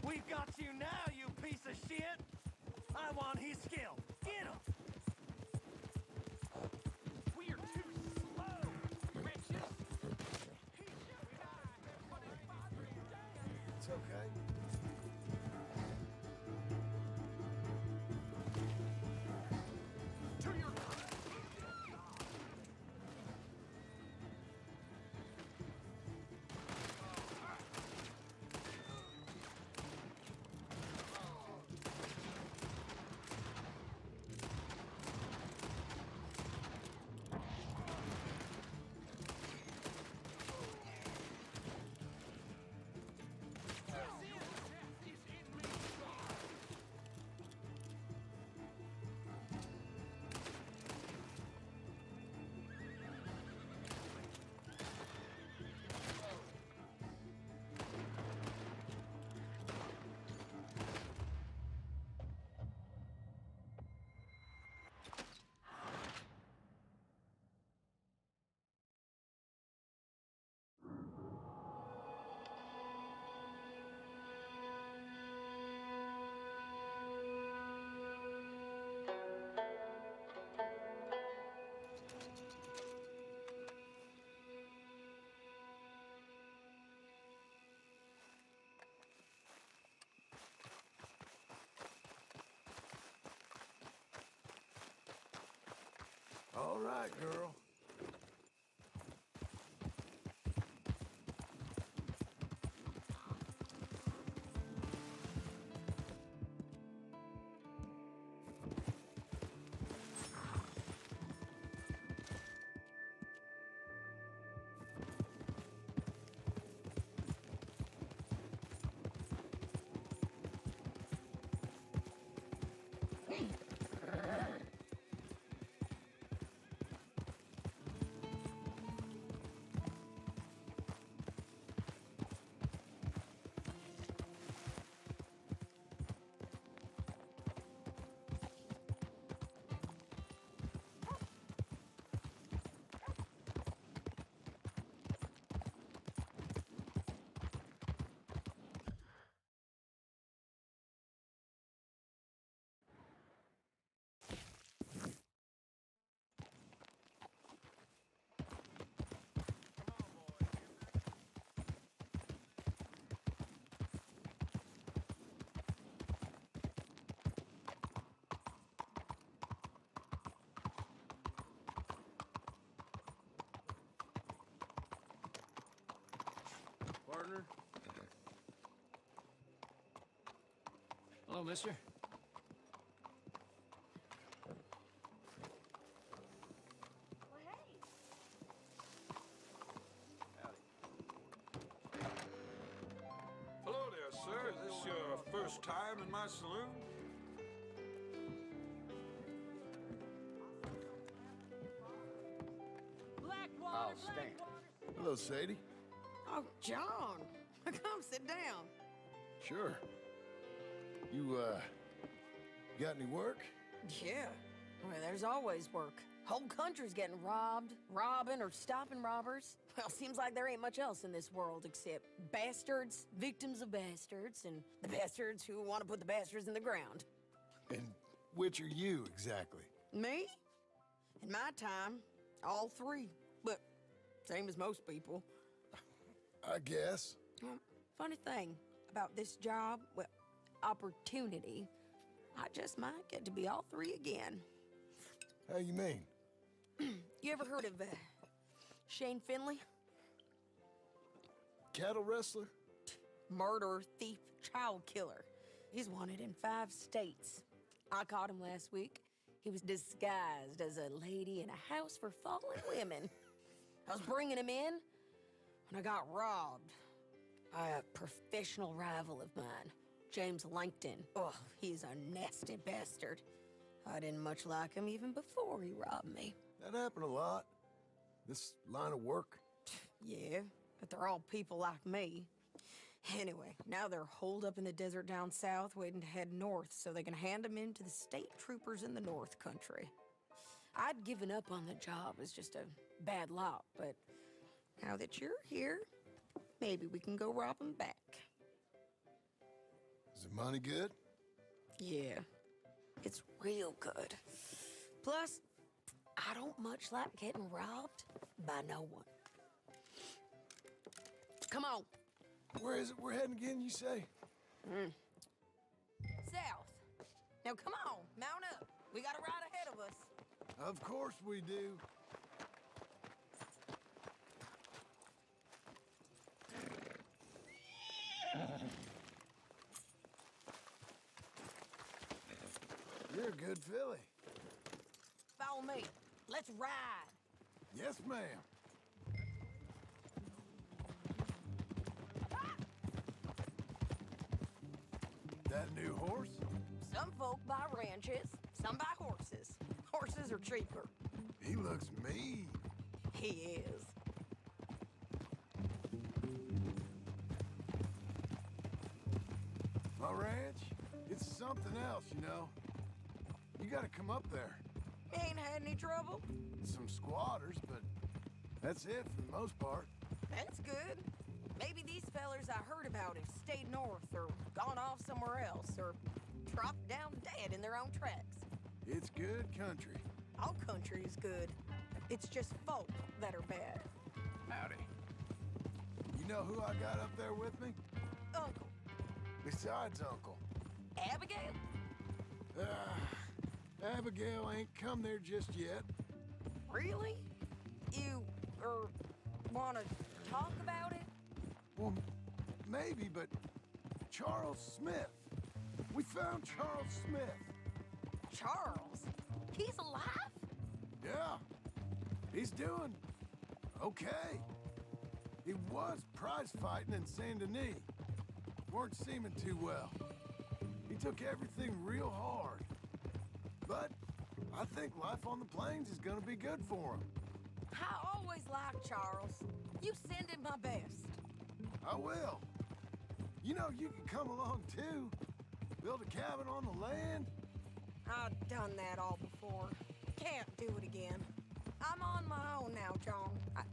We've got you now, you piece of shit! I want his skill. Get him! We are too slow, wretches! It's okay. To your... All right, girl. Partner? Hello, mister. Hello there, sir. Is this your first time in my saloon? I'll stand. Hello, Sadie. Oh, John. Come sit down. Sure. You, got any work? Yeah. Well, there's always work. Whole country's getting robbed, robbing, or stopping robbers. Well, seems like there ain't much else in this world except bastards, victims of bastards, and the bastards who want to put the bastards in the ground. And which are you, exactly? Me? In my time, all three. But same as most people. I guess. Well, funny thing about this job, well, opportunity, I just might get to be all three again. How you mean? You ever heard of Shane Finley? Cattle wrestler? Murderer, thief, child killer. He's wanted in 5 states. I caught him last week. He was disguised as a lady in a house for fallen women. I was bringing him in when I got robbed by a professional rival of mine, James Langton. Oh, he's a nasty bastard. I didn't much like him even before he robbed me. That happened a lot. This line of work. Yeah, but they're all people like me. Anyway, now they're holed up in the desert down south, waiting to head north so they can hand them in to the state troopers in the North Country. I'd given up on the job as just a bad lot, but now that you're here, maybe we can go rob them back. Money good? Yeah, it's real good. Plus, I don't much like getting robbed by no one. Come on. Where is it we're heading again, you say? South. Now come on, mount up. We got a ride ahead of us. Of course we do. You're a good filly. Follow me. Let's ride. Yes, ma'am. That new horse? Some folk buy ranches, some buy horses. Horses are cheaper. He looks mean. He is. My ranch, it's something else, you know. You gotta come up there. Ain't had any trouble? Some squatters, but that's it for the most part. That's good. Maybe these fellers I heard about have stayed north or gone off somewhere else or dropped down dead in their own tracks. It's good country. All country is good. It's just folk that are bad. Howdy. You know who I got up there with me? Uncle. Besides Uncle. Abigail? Abigail ain't come there just yet. Really? You, wanna talk about it? Well, maybe, but Charles Smith. We found Charles Smith. Charles? He's alive? Yeah. He's doing okay. He was prize fighting in Saint Denis. Weren't seeming too well. He took everything real hard. But I think life on the plains is gonna be good for him. I always liked Charles. You send him my best. I will. You know, you can come along too. Build a cabin on the land. I've done that all before. Can't do it again. I'm on my own now, John.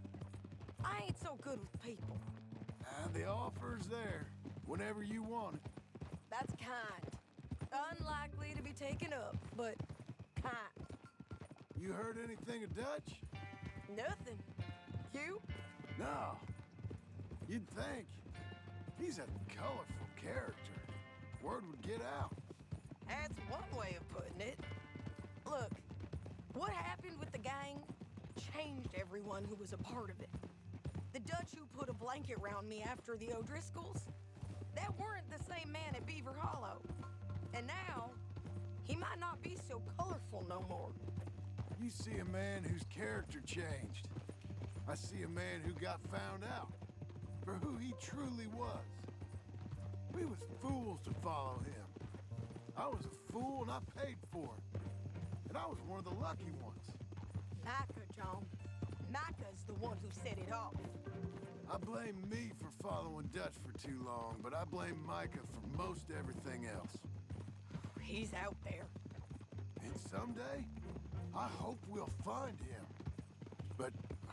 I ain't so good with people. The offer's there whenever you want it. That's kind. Unlikely to be taken up, but kind. You heard anything of Dutch? Nothing. You? No. You'd think. He's a colorful character. Word would get out. That's one way of putting it. Look, what happened with the gang changed everyone who was a part of it. The Dutch who put a blanket round me after the O'Driscolls, that weren't the same man at Beaver Hollow. And now, he might not be so colorful no more. You see a man whose character changed. I see a man who got found out for who he truly was. We was fools to follow him. I was a fool and I paid for it. And I was one of the lucky ones. Micah, John. Micah's the one who set it off. I blame me for following Dutch for too long, but I blame Micah for most everything else. He's out there. And someday, I hope we'll find him. But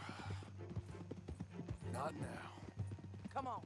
not now. Come on.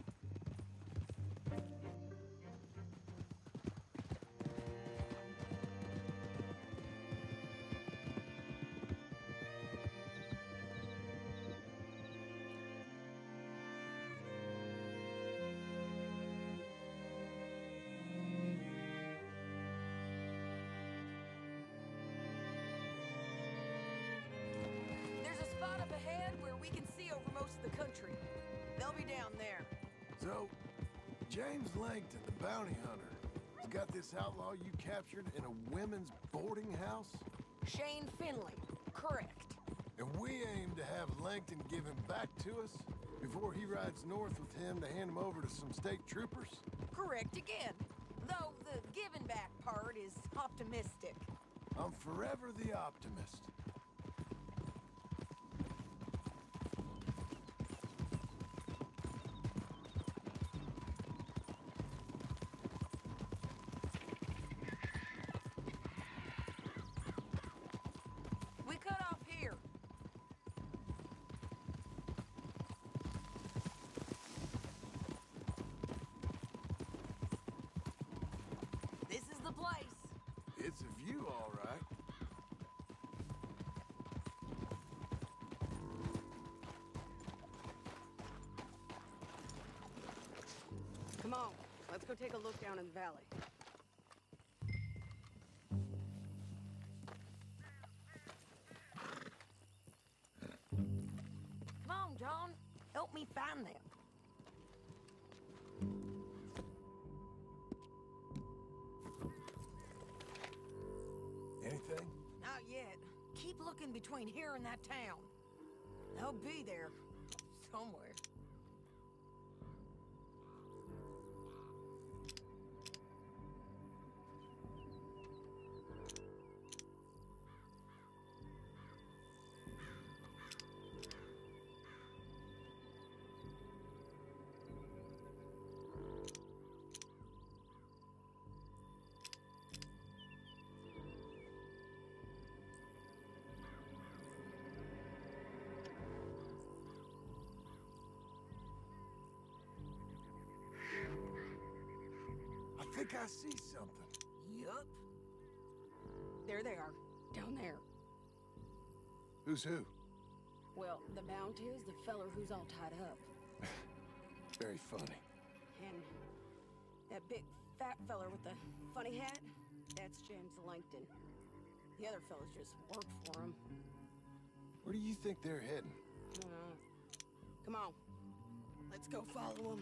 Spot up ahead where we can see over most of the country. They'll be down there. So, James Langton, the bounty hunter, has got this outlaw you captured in a women's boarding house? Shane Finley, correct. And we aim to have Langton give him back to us before he rides north with him to hand him over to some state troopers? Correct again. Though the giving back part is optimistic. I'm forever the optimist. We cut off here. It's a view, all right. Come on, let's go take a look down in the valley. Come on, John. Help me find them. Anything? Not yet. Keep looking between here and that town. They'll be there. Somewhere. I think I see something. Yup. There they are. Down there. Who's who? Well, the Bounty is the feller who's all tied up. Very funny. And that big fat feller with the funny hat, that's James Langton. The other fellas just work for him. Where do you think they're heading? Come on. Let's go follow them.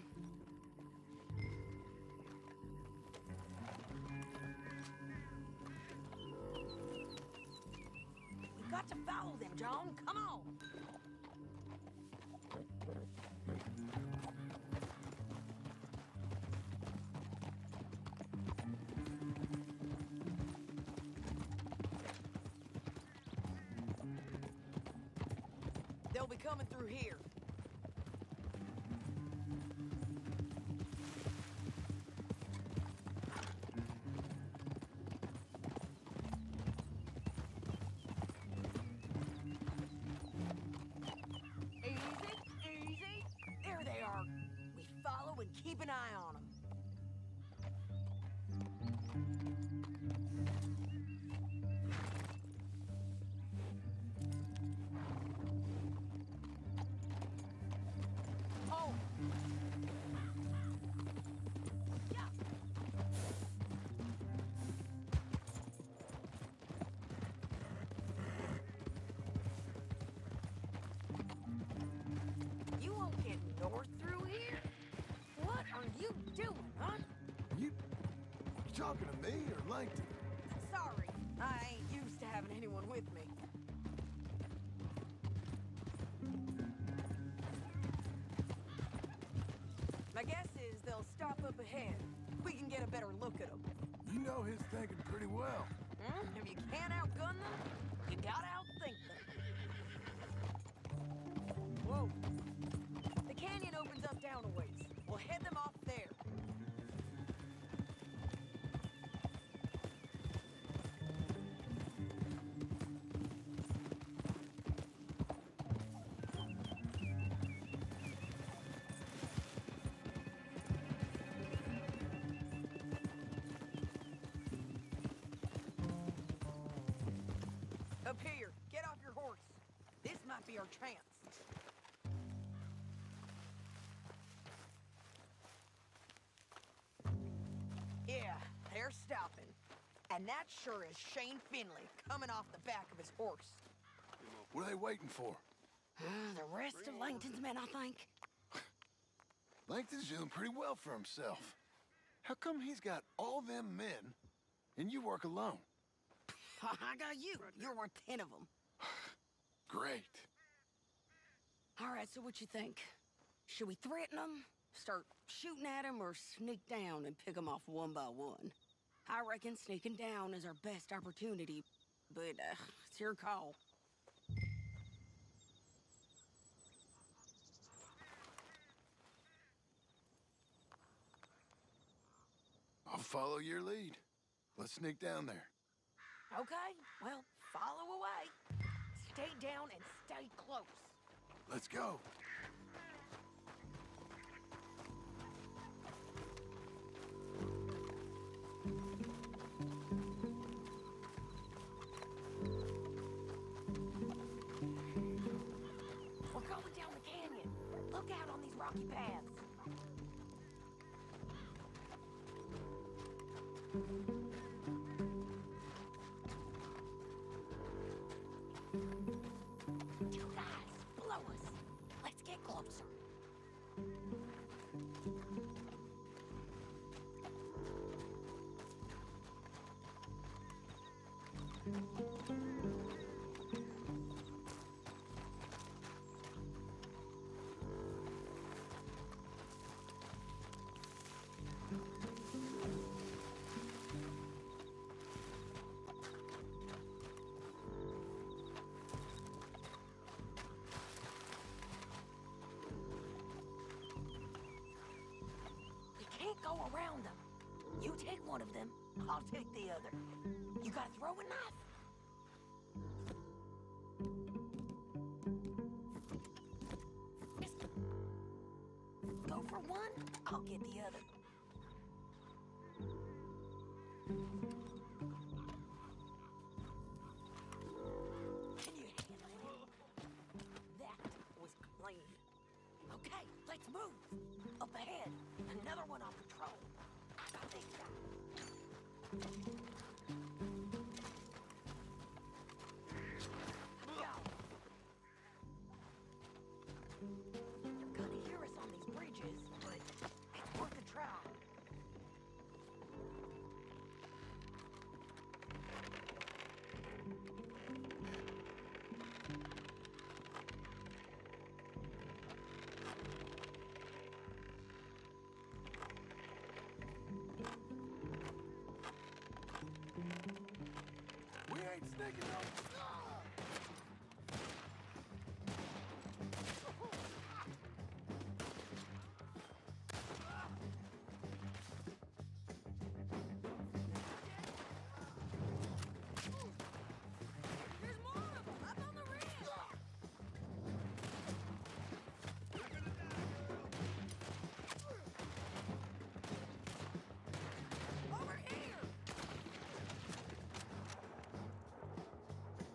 We got to follow them, John. Come on. They'll be coming through here. Easy, easy. There they are. We follow and keep an eye on them. Oh! Yeah! You won't get north through here? What are you doing, huh? You talking to me or Langton? Sorry, I ain't used to having anyone with me. My guess is they'll stop up ahead. We can get a better look at them. You know his thinking pretty well. If you can't outgun them, you gotta outthink them. Whoa. The canyon opens up down a ways. We'll head them off there. Up here, get off your horse. This might be our chance. Yeah, they're stopping. And that sure is Shane Finley coming off the back of his horse. What are they waiting for? The rest of Langton's men, I think. Langton's doing pretty well for himself. How come he's got all them men and you work alone? I got you. You're worth 10 of them. Great. All right, so what you think? Should we threaten them, start shooting at them, or sneak down and pick them off one by one? I reckon sneaking down is our best opportunity, but it's your call. I'll follow your lead. Let's sneak down there. Okay, well, follow away. Stay down and stay close. Let's go. Two guys below us. Let's get closer. We can't go around them. You take one of them, I'll take the other. You gotta throw a knife. Go for one, I'll get the other. Can you handle it? That was clean. Okay, let's move. Up ahead, another one on patrol. I got this guy. Go. They're gonna hear us on these bridges, but it's worth a try. We ain't sneaking no... There's more of them up on the ridge. Over here.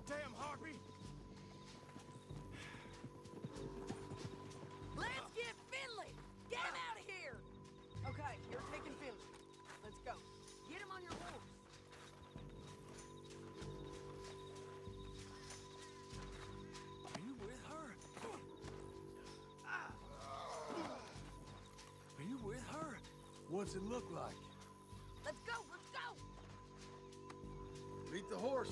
Goddamn harpy! Let's get Finley! Get him out of here! Okay, you're taking Finley. Let's go. Get him on your horse. Are you with her? Are you with her? What's it look like? Let's go, let's go! Beat the horse.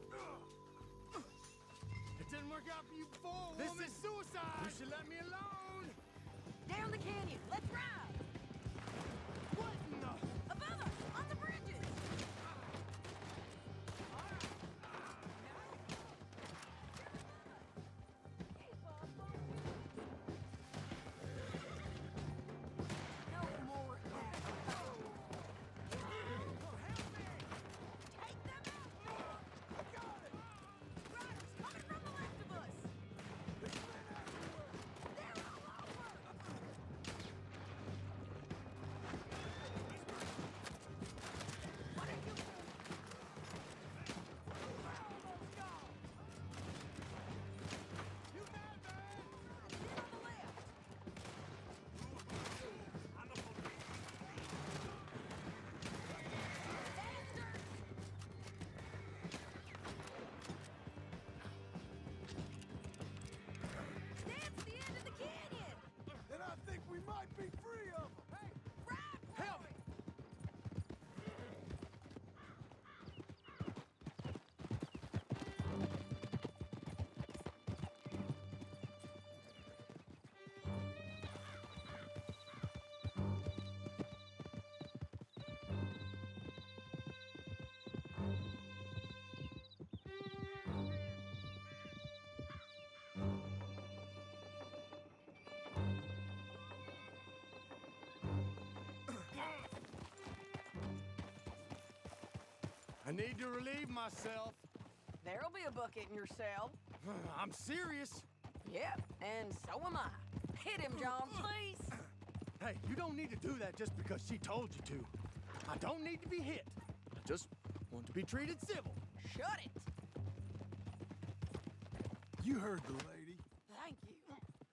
It didn't work out for you before, This woman. is suicide! You should let me alone. Down the canyon, let's ride! What in the... Above us, on the bridges! No more now. Take them out! Riders coming from the left of us! They're all over! What are you doing? Almost gone! You mad, man? Get on the left! Bastards! That's the end of the canyon! And I think we might be free of them. Hey, ride, Help boy! I need to relieve myself. There'll be a bucket in your cell. I'm serious. Yep, and so am I. Hit him, John, please. Hey, you don't need to do that just because she told you to. I don't need to be hit. I just want to be treated civil. Shut it. You heard the lady. Thank you.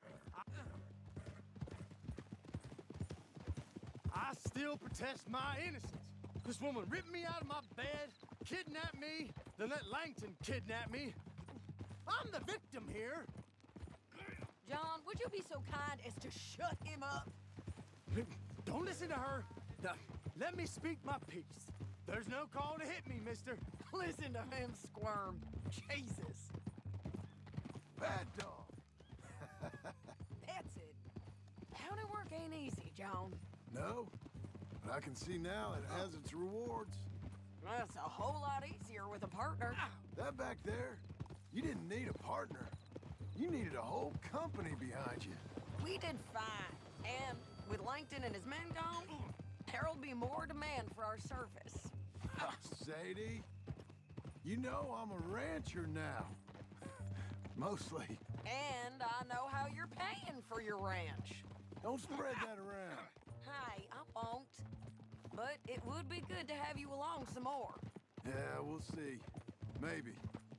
I still protest my innocence. This woman ripped me out of my bed, kidnapped me, then let Langton kidnap me. I'm the victim here. John, would you be so kind as to shut him up? Don't listen to her. Now, let me speak my piece. There's no call to hit me, mister. Listen to him squirm. Jesus. Bad dog. That's it. County work ain't easy, John. No, but I can see now it has its rewards. That's a whole lot easier with a partner. That back there, you didn't need a partner. You needed a whole company behind you. We did fine. And with Langton and his men gone, there'll be more demand for our service. Sadie, you know I'm a rancher now. Mostly. And I know how you're paying for your ranch. Don't spread that around. Hey, I won't. But it would be good to have you along some more. Yeah, we'll see. Maybe.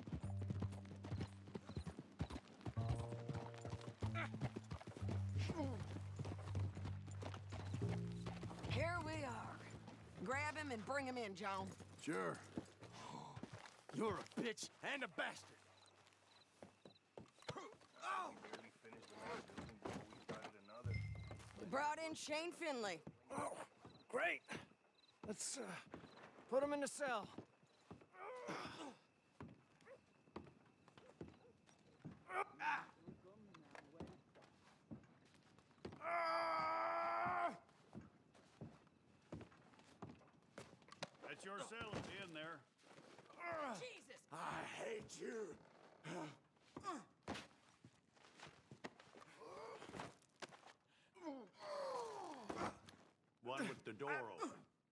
Here we are. Grab him and bring him in, John. Sure. You're a bitch and a bastard. We brought in Shane Finley. Oh, great. Let's put him in the cell. That's your cell at the end there. Jesus! I hate you. One with the door open.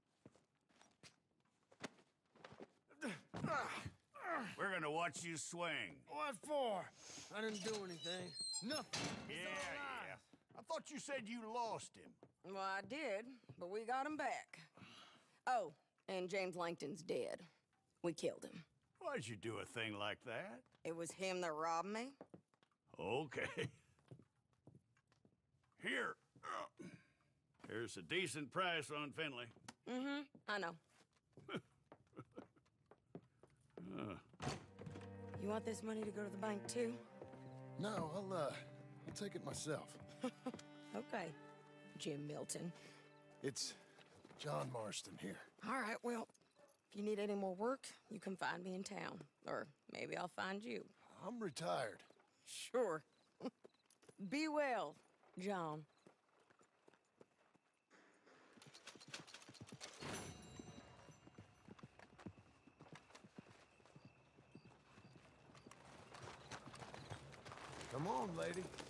We're gonna watch you swing. What for? I didn't do anything. Nothing. Yeah. I thought you said you lost him. Well, I did, but we got him back. Oh, and James Langton's dead. We killed him. Why'd you do a thing like that? It was him that robbed me. Okay. Here. Here's a decent price on Finley. Mm-hmm, I know. You want this money to go to the bank, too? No, I'll take it myself. Okay, Jim Milton. It's John Marston here. All right, well, if you need any more work, you can find me in town. Or maybe I'll find you. I'm retired. Sure. Be well, John. Come on, lady.